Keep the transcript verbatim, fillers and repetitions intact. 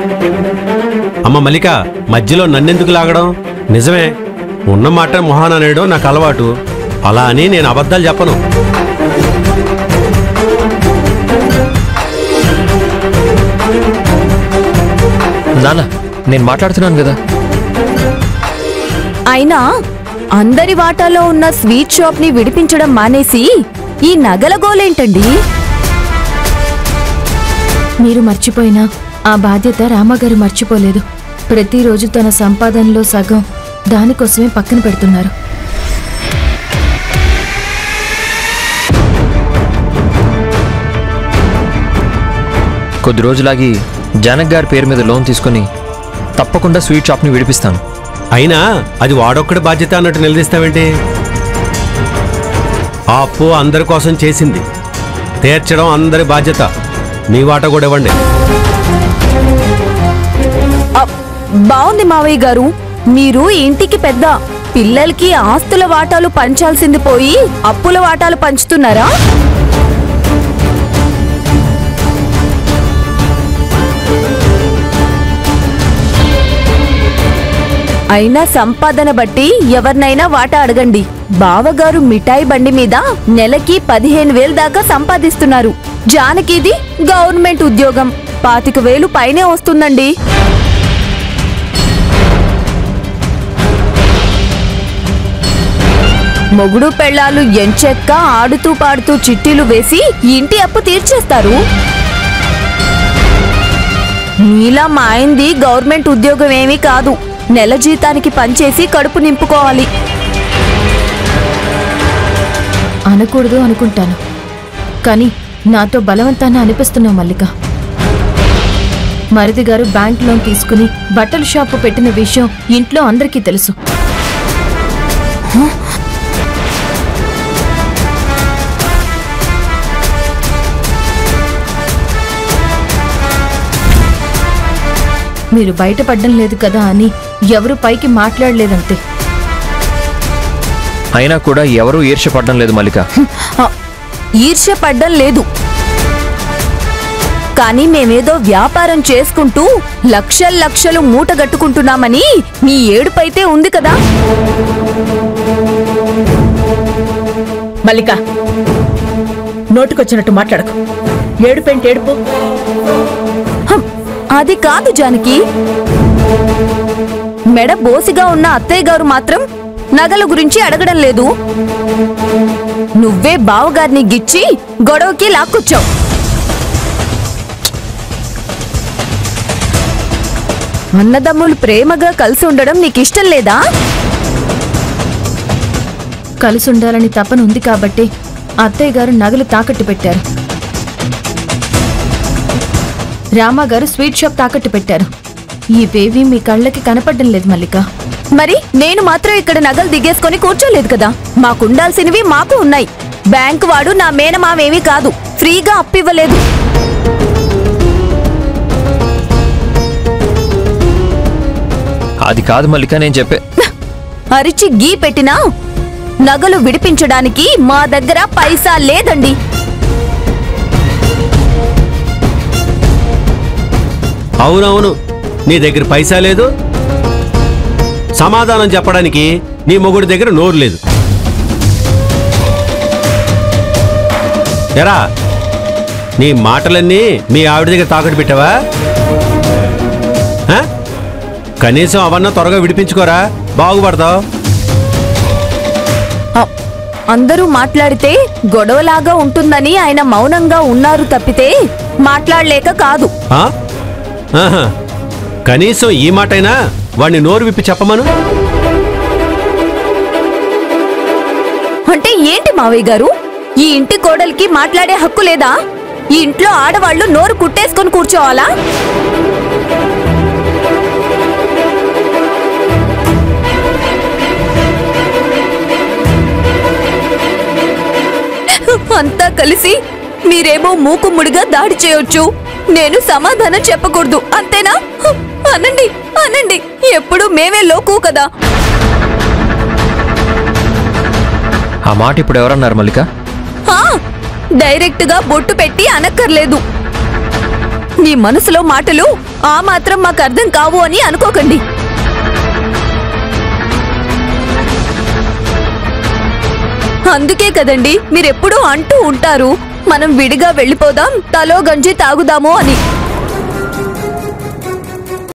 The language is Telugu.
అమ్మ మల్లిక, మధ్యలో నన్నెందుకు లాగడం? నిజమే, ఉన్న మాట మొహాన అనేయడం నాకు అలవాటు. అలా అని నేను అబద్ధాలు చెప్పను. నాన్న, నేను మాట్లాడుతున్నాను కదా. అయినా అందరి వాటాలో ఉన్న స్వీట్ షాప్ ని విడిపించడం మానేసి ఈ నగల గోలేంటండి? మీరు మర్చిపోయినా ఆ బాధ్యత రామగారు మర్చిపోలేదు. ప్రతిరోజు తన సంపాదనలో సగం దానికోసమే పక్కన పెడుతున్నారు. కొద్ది రోజులాగి జానక్ గారి పేరు మీద లోన్ తీసుకుని తప్పకుండా స్వీట్ షాప్ని విడిపిస్తాను. అయినా అది వాడొక్కడి బాధ్యత అన్నట్టు నిలదీస్తావేంటి? ఆ అప్పు అందరి కోసం చేసింది, తీర్చడం అందరి బాధ్యత. మీ వాట కూడా ఇవ్వండి. బాగుంది మావయ్య గారు, మీరు ఇంటికి పెద్ద. పిల్లలకి ఆస్తుల వాటాలు పంచాల్సింది పోయి అప్పుల వాటాలు పంచుతున్నారా? అయినా సంపాదన బట్టి ఎవరినైనా వాటా అడగండి. బావగారు మిఠాయి బండి మీద నెలకి పదిహేను వేలు దాకా సంపాదిస్తున్నారు. జానకిది గవర్నమెంట్ ఉద్యోగం, పాతిక వేలు పైనే వస్తుందండి. మొగుడు పెళ్ళాలు ఎంచెక్క ఆడుతూ పాడుతూ చిట్టీలు వేసి ఇంటి అప్పు తీర్చేస్తారు. నీలా మా ఆయనది గవర్నమెంట్ ఉద్యోగం ఏమీ కాదు. నెల జీతానికి పనిచేసి కడుపు నింపుకోవాలి. అనకూడదు అనుకుంటాను, కానీ నాతో బలవంతాన్ని అనిపిస్తున్నావు మల్లిక. మరిది గారు బ్యాంక్ లోన్ తీసుకుని బట్టల షాపు పెట్టిన విషయం ఇంట్లో అందరికీ తెలుసు. మీరు బయటపడ్డం లేదు కదా అని ఎవరు పైకి మాట్లాడలేదంతే. అయినా కూడా ఎవరూ ఈర్ష్యపడడం లేదు మల్లిక. ఈర్ష్యపడ్డం లేదు, కానీ మేమేదో వ్యాపారం చేసుకుంటూ లక్షల లక్షలు మూటగట్టుకుంటున్నామని మీ ఏడుపైతే ఉంది కదా. మల్లిక, నోటుకొచ్చినట్టు మాట్లాడకు. ఏడుపేంటి ఏడుపు? అది కాదు జానకి, మెడ బోసిగా ఉన్న అత్తయ్య గారు మాత్రం నగల గురించి అడగడం లేదు. నువ్వే బావగారిని గిచ్చి గొడవకి లాక్కొచ్చావు. అన్నదమ్ములు ప్రేమగా కలిసి ఉండడం నీకిష్టం లేదా? కలిసి ఉండాలని తపన ఉంది కాబట్టి అత్తయ్య గారు నగలు తాకట్టు పెట్టారు. రామగారు స్వీట్ షాప్ తాకట్టు పెట్టారు. ఇవేవి మీ కళ్ళకి కనపడడం లేదు మల్లిక. మరి నేను మాత్రం ఇక్కడ నగలు దిగేసుకొని కూర్చోలేదు కదా. మాకుండాల్సినవి మాకు ఉన్నాయి. బ్యాంకు వాడు నా మేనమావేమీ కాదు, ఫ్రీగా అప్పివ్వలేదు. అది కాదు మల్లిక, నేను చెప్పే. అరిచి గీ పెట్టినా నగలు విడిపించడానికి మా దగ్గర పైసా లేదండి. అవునవును, నీ దగ్గర పైసా లేదు, సమాధానం చెప్పడానికి నీ మొగుడి దగ్గర నోరు లేదు. ఎరా, నీ మాటలన్నీ మీ ఆవిడ దగ్గర తాకట్టు పెట్టావా? కనీసం అవన్నా త్వరగా విడిపించుకోరా, బాగుపడతావు. అందరూ మాట్లాడితే గొడవలాగా ఉంటుందని ఆయన మౌనంగా ఉన్నారు తప్పితే మాట్లాడలేక కాదు. కనీసం ఈ మాటైనా వాణ్ణి నోరు విప్పి చెప్పమను. అంటే ఏంటి మావయ్య గారు, ఈ ఇంటి కోడలికి మాట్లాడే హక్కు లేదా? ఈ ఇంట్లో ఆడవాళ్లు నోరు కుట్టేసుకొని కూర్చోవాలా? అంతా కలిసి మీరేమో మూకుమ్ముడిగా దాడి చేయొచ్చు, నేను సమాధానం చెప్పకూడదు, అంతేనా? అనండి అనండి, ఎప్పుడు మేమే లోకు కదా. ఆ మాట ఇప్పుడు ఎవరన్నారు మల్లిక? డైరెక్ట్ గా బొట్టు పెట్టి అనక్కర్లేదు. మీ మనసులో మాటలు ఆ మాత్రం మాకు అర్థం కావు అని అనుకోకండి. అందుకే కదండి మీరెప్పుడూ అంటూ ఉంటారు మనం విడిగా వెళ్ళిపోదాం, తలో గంజి తాగుదాము అని.